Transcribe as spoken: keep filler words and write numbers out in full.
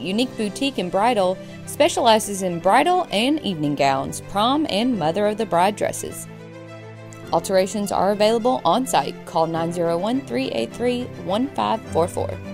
Unique Boutique and Bridal specializes in bridal and evening gowns, prom and mother of the bride dresses. Alterations are available on site. Call nine zero one, three eight three, one five four four.